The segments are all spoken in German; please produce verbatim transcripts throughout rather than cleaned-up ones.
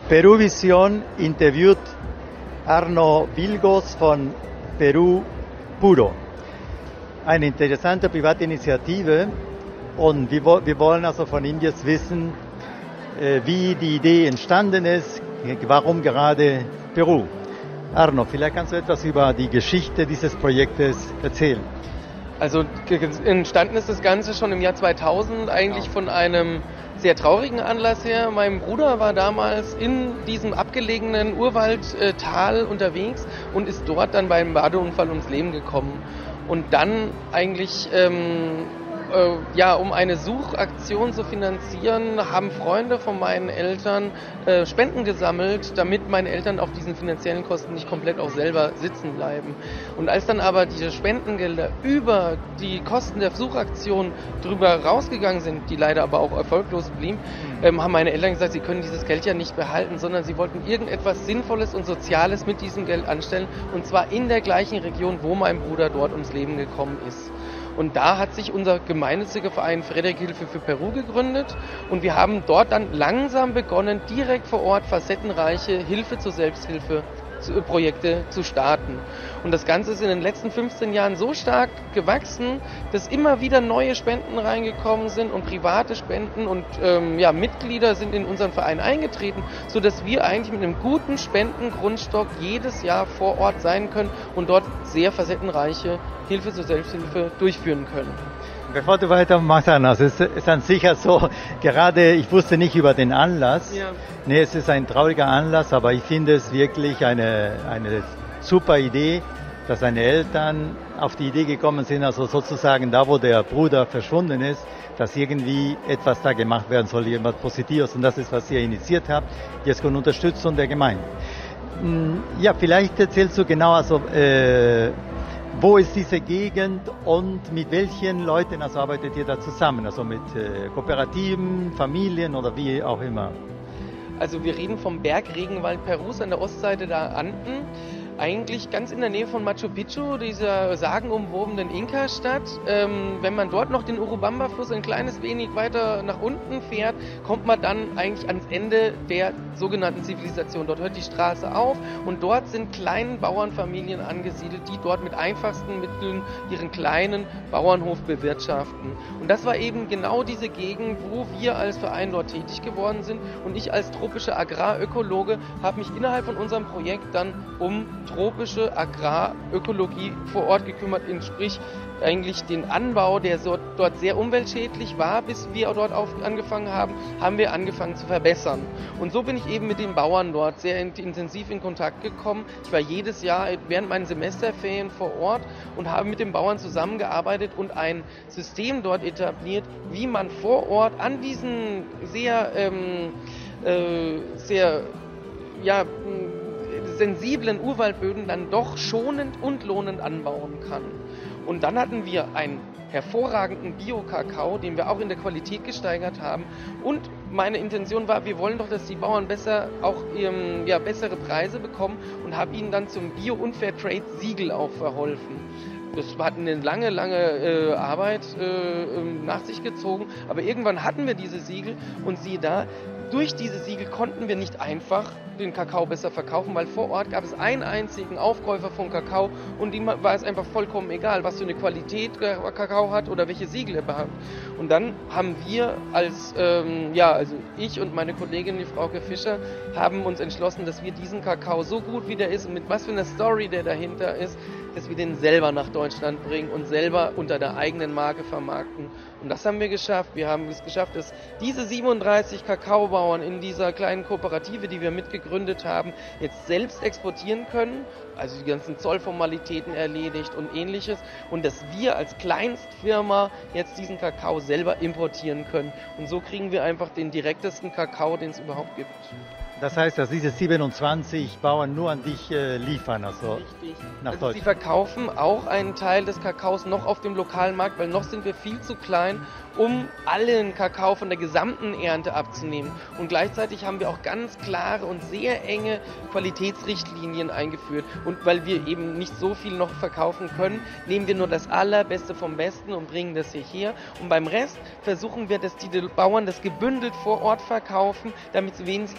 Peruvision interviewt Arno Vilgos von Peru Puro. Eine interessante private Initiative und wir, wir wollen also von ihm jetzt wissen, wie die Idee entstanden ist, warum gerade Peru. Arno, vielleicht kannst du etwas über die Geschichte dieses Projektes erzählen. Also entstanden ist das Ganze schon im Jahr zweitausend, eigentlich von einem sehr traurigen Anlass her. Mein Bruder war damals in diesem abgelegenen Urwaldtal unterwegs und ist dort dann beim Badeunfall ums Leben gekommen. Und dann eigentlich, ähm, äh, ja, um eine Suchaktion zu finanzieren, haben Freunde von meinen Eltern äh, Spenden gesammelt, damit meine Eltern auf diesen finanziellen Kosten nicht komplett auch selber sitzen bleiben. Und als dann aber diese Spendengelder über die Kosten der Suchaktion drüber rausgegangen sind, die leider aber auch erfolglos blieben, ähm, haben meine Eltern gesagt, sie können dieses Geld ja nicht behalten, sondern sie wollten irgendetwas Sinnvolles und Soziales mit diesem Geld anstellen, und zwar in der gleichen Region, wo mein Bruder dort ums Leben gekommen ist. Und da hat sich unser gemeinnütziger Verein Frederik-Hilfe für Peru gegründet und wir haben dort dann langsam begonnen, direkt vor Ort facettenreiche Hilfe zur Selbsthilfe Projekte zu starten. Und das Ganze ist in den letzten fünfzehn Jahren so stark gewachsen, dass immer wieder neue Spenden reingekommen sind und private Spenden und ähm, ja, Mitglieder sind in unseren Verein eingetreten, sodass wir eigentlich mit einem guten Spendengrundstock jedes Jahr vor Ort sein können und dort sehr facettenreiche Hilfe zur Selbsthilfe durchführen können. Bevor du weitermachst, Anna, es ist, ist an sich so, gerade ich wusste nicht über den Anlass. Ja. Nee, es ist ein trauriger Anlass, aber ich finde es wirklich eine, eine super Idee, dass seine Eltern auf die Idee gekommen sind, also sozusagen da, wo der Bruder verschwunden ist, dass irgendwie etwas da gemacht werden soll, irgendwas Positives. Und das ist, was ihr initiiert habt, jetzt con Unterstützung der Gemeinde. Ja, vielleicht erzählst du genau, also äh, wo ist diese Gegend und mit welchen Leuten also arbeitet ihr da zusammen? Also mit äh, Kooperativen, Familien oder wie auch immer? Also wir reden vom Bergregenwald Perus an der Ostseite der Anden. Eigentlich ganz in der Nähe von Machu Picchu, dieser sagenumwobenen Inka-Stadt. Ähm, wenn man dort noch den Urubamba-Fluss ein kleines wenig weiter nach unten fährt, kommt man dann eigentlich ans Ende der sogenannten Zivilisation. Dort hört die Straße auf und dort sind kleine Bauernfamilien angesiedelt, die dort mit einfachsten Mitteln ihren kleinen Bauernhof bewirtschaften. Und das war eben genau diese Gegend, wo wir als Verein dort tätig geworden sind. Und ich als tropischer Agrarökologe habe mich innerhalb von unserem Projekt dann um tropische Agrarökologie vor Ort gekümmert, sprich eigentlich den Anbau, der so, dort sehr umweltschädlich war, bis wir dort auf, angefangen haben, haben wir angefangen zu verbessern. Und so bin ich eben mit den Bauern dort sehr intensiv in Kontakt gekommen. Ich war jedes Jahr während meinen Semesterferien vor Ort und habe mit den Bauern zusammengearbeitet und ein System dort etabliert, wie man vor Ort an diesen sehr, ähm, äh, sehr, ja, sensiblen Urwaldböden dann doch schonend und lohnend anbauen kann. Und dann hatten wir einen hervorragenden Bio-Kakao, den wir auch in der Qualität gesteigert haben. Und meine Intention war, wir wollen doch, dass die Bauern besser auch ähm, ja, bessere Preise bekommen und habe ihnen dann zum Bio- und Fairtrade-Siegel auch verholfen. Das hat eine lange, lange äh, Arbeit äh, nach sich gezogen, aber irgendwann hatten wir diese Siegel und siehe da, durch diese Siegel konnten wir nicht einfach den Kakao besser verkaufen, weil vor Ort gab es einen einzigen Aufkäufer von Kakao und ihm war es einfach vollkommen egal, was für eine Qualität Kakao hat oder welche Siegel er hat. Und dann haben wir als, ähm, ja, also ich und meine Kollegin, die Frauke Fischer, haben uns entschlossen, dass wir diesen Kakao so gut wie der ist und mit was für einer Story der dahinter ist, dass wir den selber nach Deutschland bringen und selber unter der eigenen Marke vermarkten. Und das haben wir geschafft. Wir haben es geschafft, dass diese siebenunddreißig Kakaobauern in dieser kleinen Kooperative, die wir mitgegründet haben, jetzt selbst exportieren können, also die ganzen Zollformalitäten erledigt und ähnliches, und dass wir als Kleinstfirma jetzt diesen Kakao selber importieren können. Und so kriegen wir einfach den direktesten Kakao, den es überhaupt gibt. Das heißt, dass diese siebenundzwanzig Bauern nur an dich äh, liefern, also Richtig. nach Also Deutschland. sie verkaufen auch einen Teil des Kakaos noch auf dem lokalen Markt, weil noch sind wir viel zu klein, um allen Kakao von der gesamten Ernte abzunehmen. Und gleichzeitig haben wir auch ganz klare und sehr enge Qualitätsrichtlinien eingeführt. Und weil wir eben nicht so viel noch verkaufen können, nehmen wir nur das Allerbeste vom Besten und bringen das hierher. Und beim Rest versuchen wir, dass die Bauern das gebündelt vor Ort verkaufen, damit sie wenigstens da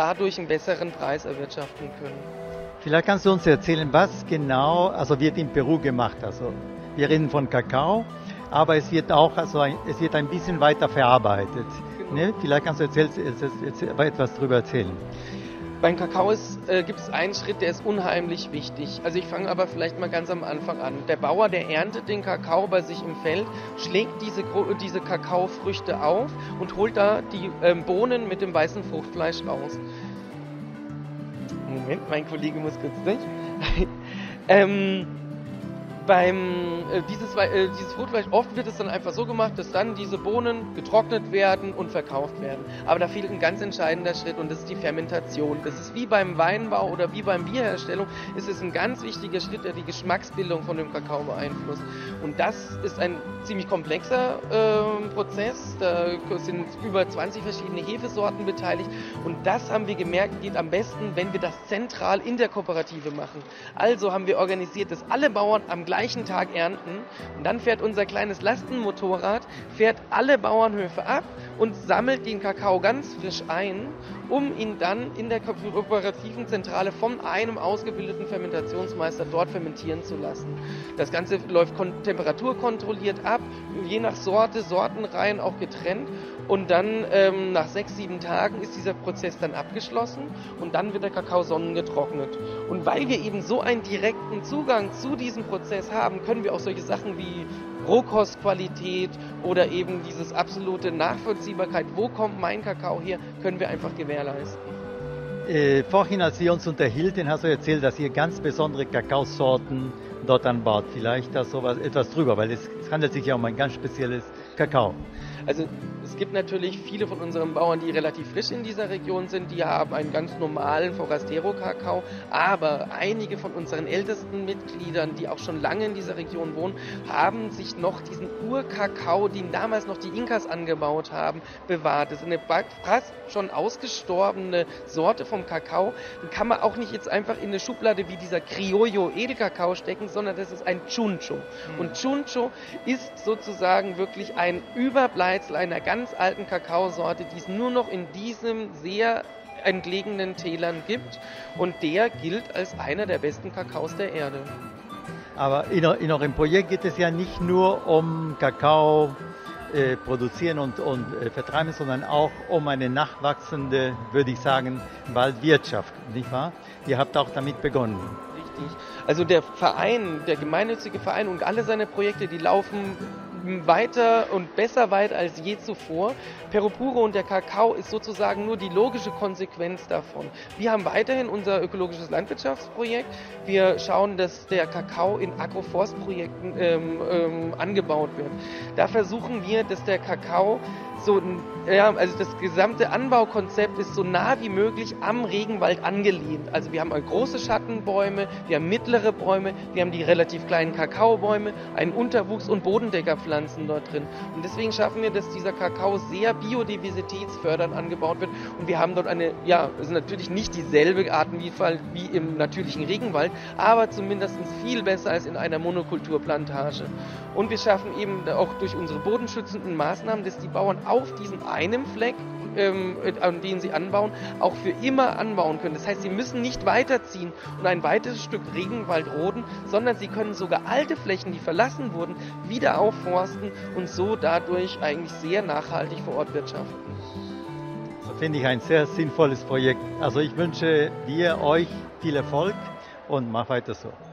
dadurch einen besseren Preis erwirtschaften können. Vielleicht kannst du uns erzählen, was genau also wird in Peru gemacht. Also wir reden von Kakao, aber es wird auch also ein, es wird ein bisschen weiter verarbeitet. Genau. Ne? Vielleicht kannst du erzähl, erzähl, etwas darüber erzählen. Beim Kakao äh, gibt es einen Schritt, der ist unheimlich wichtig. Also ich fange aber vielleicht mal ganz am Anfang an. Der Bauer, der erntet den Kakao bei sich im Feld, schlägt diese, diese Kakaofrüchte auf und holt da die ähm, Bohnen mit dem weißen Fruchtfleisch raus. Moment, mein Kollege muss kurz durch. ähm, beim äh, dieses, äh, dieses Fruchtfleisch, oft wird es dann einfach so gemacht, dass dann diese Bohnen getrocknet werden und verkauft werden. Aber da fehlt ein ganz entscheidender Schritt und das ist die Fermentation. Das ist wie beim Weinbau oder wie beim Bierherstellung, ist es ein ganz wichtiger Schritt, der die Geschmacksbildung von dem Kakao beeinflusst. Und das ist ein ziemlich komplexer äh, Prozess. Da sind über zwanzig verschiedene Hefesorten beteiligt und das haben wir gemerkt, geht am besten, wenn wir das zentral in der Kooperative machen. Also haben wir organisiert, dass alle Bauern am gleichen gleichen Tag ernten und dann fährt unser kleines Lastenmotorrad, fährt alle Bauernhöfe ab und sammelt den Kakao ganz frisch ein, um ihn dann in der kooperativen Zentrale von einem ausgebildeten Fermentationsmeister dort fermentieren zu lassen. Das Ganze läuft kon- temperaturkontrolliert ab, je nach Sorte, Sortenreihen auch getrennt und dann ähm, nach sechs, sieben Tagen ist dieser Prozess dann abgeschlossen und dann wird der Kakao sonnengetrocknet. Und weil wir eben so einen direkten Zugang zu diesem Prozess haben, können wir auch solche Sachen wie Rohkostqualität oder eben dieses absolute Nachvollziehbarkeit, wo kommt mein Kakao her, können wir einfach gewährleisten. Äh, vorhin, als wir uns unterhielten, hast du erzählt, dass ihr ganz besondere Kakaosorten dort anbaut. Vielleicht da sowas etwas drüber, weil es, es handelt sich ja um ein ganz spezielles Kakao. Also es gibt natürlich viele von unseren Bauern, die relativ frisch in dieser Region sind, die haben einen ganz normalen Forastero-Kakao, aber einige von unseren ältesten Mitgliedern, die auch schon lange in dieser Region wohnen, haben sich noch diesen Urkakao, den damals noch die Inkas angebaut haben, bewahrt. Das ist eine fast schon ausgestorbene Sorte vom Kakao. Den kann man auch nicht jetzt einfach in eine Schublade wie dieser Criollo Edelkakao stecken, sondern das ist ein Chuncho. Und Chuncho ist sozusagen wirklich ein Überbleibsel einer ganz alten Kakaosorte, die es nur noch in diesem sehr entlegenen Tälern gibt und der gilt als einer der besten Kakaos der Erde. Aber in, in eurem Projekt geht es ja nicht nur um Kakao äh, produzieren und, und äh, vertreiben, sondern auch um eine nachwachsende, würde ich sagen, Waldwirtschaft, nicht wahr? Ihr habt auch damit begonnen. Richtig. Also der Verein, der gemeinnützige Verein und alle seine Projekte, die laufen weiter und besser weit als je zuvor. Peru Puro und der Kakao ist sozusagen nur die logische Konsequenz davon. Wir haben weiterhin unser ökologisches Landwirtschaftsprojekt. Wir schauen, dass der Kakao in Agroforstprojekten ähm, ähm, angebaut wird. Da versuchen wir, dass der Kakao so, ja, also das gesamte Anbaukonzept ist so nah wie möglich am Regenwald angelehnt. Also wir haben große Schattenbäume, wir haben mittlere Bäume, wir haben die relativ kleinen Kakaobäume, einen Unterwuchs und Bodendeckerpflanzen dort drin. Und deswegen schaffen wir, dass dieser Kakao sehr biodiversitätsfördernd angebaut wird. Und wir haben dort eine, ja, also natürlich nicht dieselbe Artenvielfalt wie im natürlichen Regenwald, aber zumindest viel besser als in einer Monokulturplantage. Und wir schaffen eben auch durch unsere bodenschützenden Maßnahmen, dass die Bauern auf diesem einen Fleck, ähm, an den sie anbauen, auch für immer anbauen können. Das heißt, sie müssen nicht weiterziehen und ein weiteres Stück Regenwald roden, sondern sie können sogar alte Flächen, die verlassen wurden, wieder aufforsten und so dadurch eigentlich sehr nachhaltig vor Ort wirtschaften. Das finde ich ein sehr sinnvolles Projekt. Also ich wünsche dir, euch viel Erfolg und mach weiter so.